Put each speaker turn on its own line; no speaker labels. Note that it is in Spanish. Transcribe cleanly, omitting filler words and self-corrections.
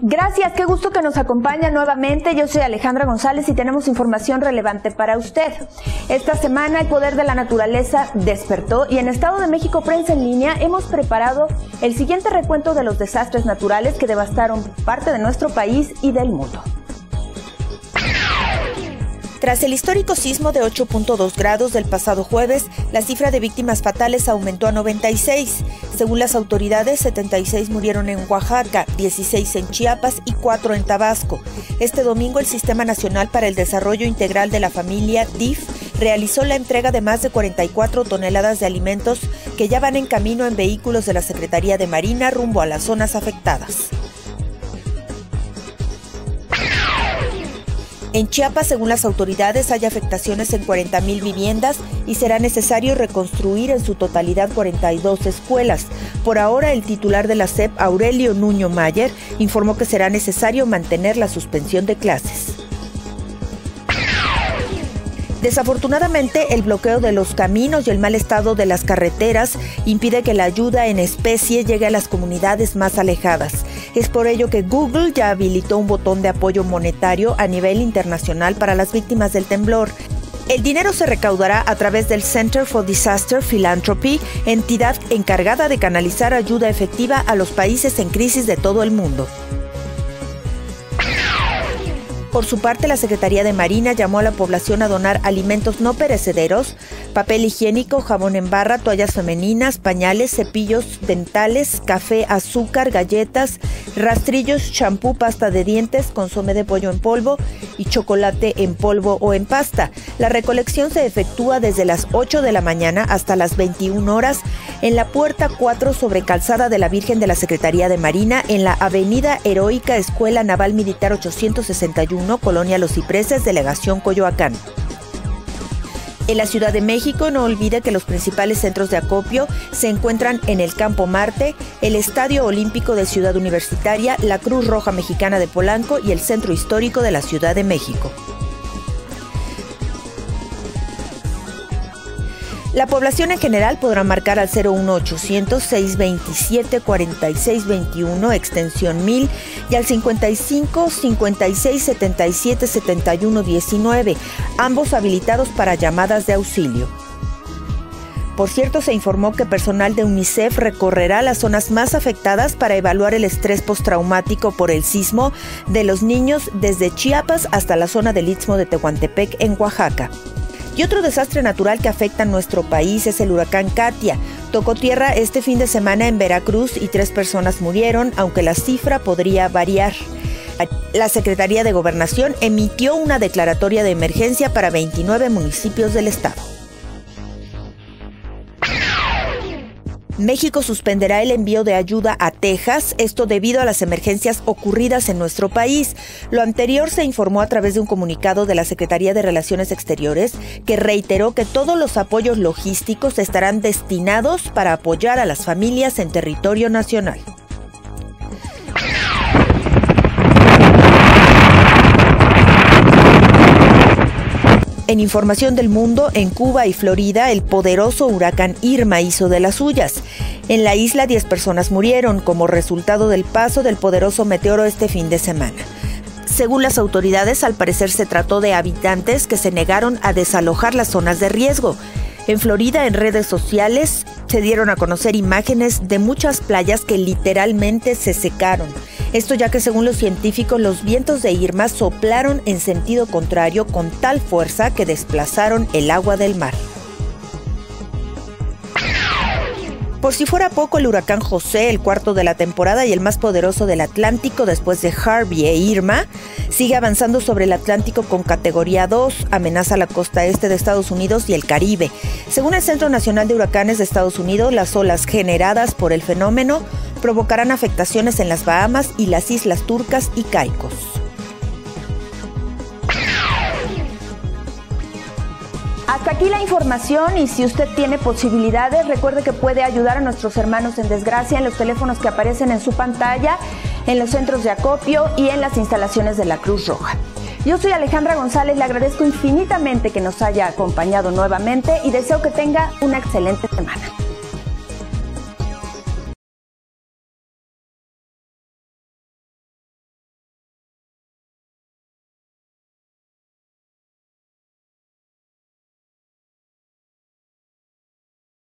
Gracias, qué gusto que nos acompaña nuevamente. Yo soy Alejandra González y tenemos información relevante para usted. Esta semana el poder de la naturaleza despertó y en Estado de México Prensa en Línea hemos preparado el siguiente recuento de los desastres naturales que devastaron parte de nuestro país y del mundo.
Tras el histórico sismo de 8.2 grados del pasado jueves, la cifra de víctimas fatales aumentó a 96. Según las autoridades, 76 murieron en Oaxaca, 16 en Chiapas y 4 en Tabasco. Este domingo, el Sistema Nacional para el Desarrollo Integral de la Familia, DIF, realizó la entrega de más de 44 toneladas de alimentos que ya van en camino en vehículos de la Secretaría de Marina rumbo a las zonas afectadas. En Chiapas, según las autoridades, hay afectaciones en 40,000 viviendas y será necesario reconstruir en su totalidad 42 escuelas. Por ahora, el titular de la SEP, Aurelio Nuño Mayer, informó que será necesario mantener la suspensión de clases. Desafortunadamente, el bloqueo de los caminos y el mal estado de las carreteras impide que la ayuda en especie llegue a las comunidades más alejadas. Es por ello que Google ya habilitó un botón de apoyo monetario a nivel internacional para las víctimas del temblor. El dinero se recaudará a través del Center for Disaster Philanthropy, entidad encargada de canalizar ayuda efectiva a los países en crisis de todo el mundo. Por su parte, la Secretaría de Marina llamó a la población a donar alimentos no perecederos, papel higiénico, jabón en barra, toallas femeninas, pañales, cepillos dentales, café, azúcar, galletas, rastrillos, champú, pasta de dientes, consomé de pollo en polvo y chocolate en polvo o en pasta. La recolección se efectúa desde las 8 de la mañana hasta las 21 horas en la puerta 4 sobre Calzada de la Virgen de la Secretaría de Marina en la Avenida Heroica Escuela Naval Militar 861, Colonia Los Cipreses, Delegación Coyoacán. En la Ciudad de México, no olvide que los principales centros de acopio se encuentran en el Campo Marte, el Estadio Olímpico de Ciudad Universitaria, la Cruz Roja Mexicana de Polanco y el Centro Histórico de la Ciudad de México. La población en general podrá marcar al 01800-627-4621, extensión 1000, y al 55 56 77 71 19, ambos habilitados para llamadas de auxilio. Por cierto, se informó que personal de UNICEF recorrerá las zonas más afectadas para evaluar el estrés postraumático por el sismo de los niños desde Chiapas hasta la zona del Istmo de Tehuantepec en Oaxaca. Y otro desastre natural que afecta a nuestro país es el huracán Katia. Tocó tierra este fin de semana en Veracruz y 3 personas murieron, aunque la cifra podría variar. La Secretaría de Gobernación emitió una declaratoria de emergencia para 29 municipios del estado. México suspenderá el envío de ayuda a Texas, esto debido a las emergencias ocurridas en nuestro país. Lo anterior se informó a través de un comunicado de la Secretaría de Relaciones Exteriores, que reiteró que todos los apoyos logísticos estarán destinados para apoyar a las familias en territorio nacional. En información del mundo, en Cuba y Florida, el poderoso huracán Irma hizo de las suyas. En la isla 10 personas murieron como resultado del paso del poderoso meteoro este fin de semana. Según las autoridades, al parecer se trató de habitantes que se negaron a desalojar las zonas de riesgo. En Florida, en redes sociales, se dieron a conocer imágenes de muchas playas que literalmente se secaron. Esto ya que, según los científicos, los vientos de Irma soplaron en sentido contrario con tal fuerza que desplazaron el agua del mar. Por si fuera poco, el huracán José, el cuarto de la temporada y el más poderoso del Atlántico después de Harvey e Irma, sigue avanzando sobre el Atlántico con categoría 2, amenaza la costa este de Estados Unidos y el Caribe. Según el Centro Nacional de Huracanes de Estados Unidos, las olas generadas por el fenómeno provocarán afectaciones en las Bahamas y las Islas Turcas y Caicos.
Hasta aquí la información y si usted tiene posibilidades, recuerde que puede ayudar a nuestros hermanos en desgracia en los teléfonos que aparecen en su pantalla, en los centros de acopio y en las instalaciones de la Cruz Roja. Yo soy Alejandra González, le agradezco infinitamente que nos haya acompañado nuevamente y deseo que tenga una excelente semana.